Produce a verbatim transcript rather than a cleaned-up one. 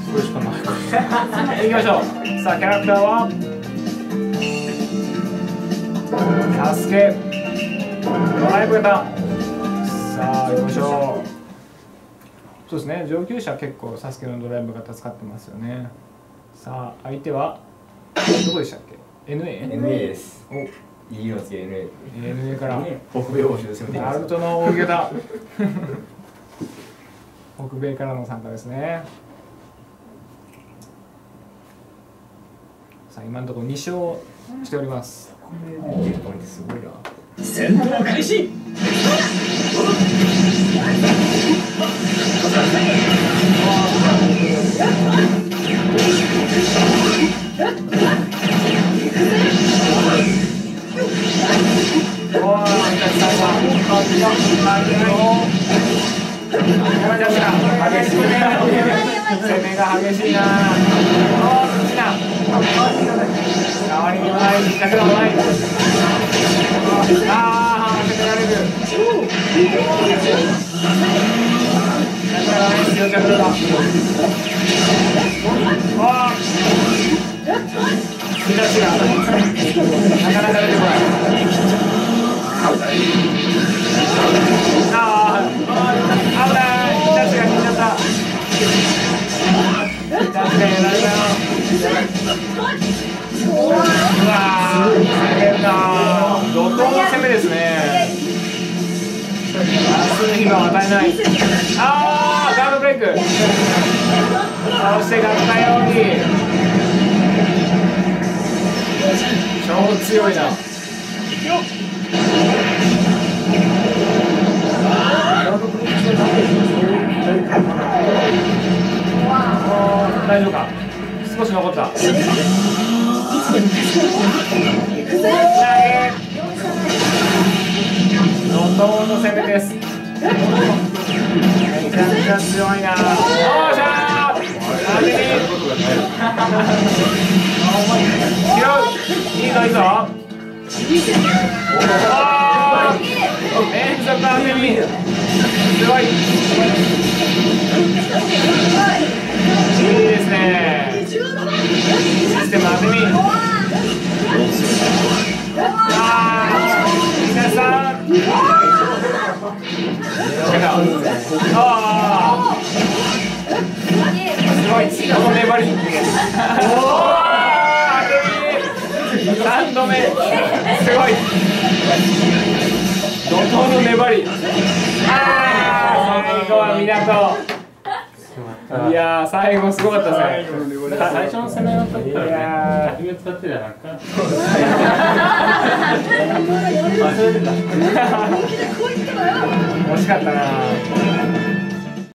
これしかないから。行きましょう。さあキャラクターはサスケドライブ型。さあ行きましょう。そうですね、上級者は結構サスケのドライブ型使ってますよね。さあ相手はどこでしたっけ？ エヌエー？ エヌエー です。お、いいのつけ エヌエー。 エヌエー から北米欧州で攻めていきます。 ナルトの大型北米からの参加ですね。さあ今のところに勝しております。 これで結構ってすごいな。 戦闘開始。 攻めが激しいな。おー、好きな。代わりにもない、引っ掛けもない。ああ、攻められる。だからね、強着だ。ああ。引き出しが。なかなか出てこない。ああ、危ない。引き出しが引いちゃった。うわー、攻めるなー。怒涛の攻めですね。明日の日が与えない。あー、ガードブレイク。そして合体奥義。超強いな。大丈夫か。少し残った。投げ。怒涛の攻めです。めちゃめちゃ強いな。おーしゃー。投げに。拾う。いいぞいいぞ。連続当て身。すごい。いいですね。システム当て身。ああ、皆さん。ああ。すごい。この粘り。おお。当て身。三度目。すごい。怒涛の粘り。ああ、最後は港。いやー、最後すごかったですね。 最初の攻めの時からね、初め使ってたなんか。 惜しかったな。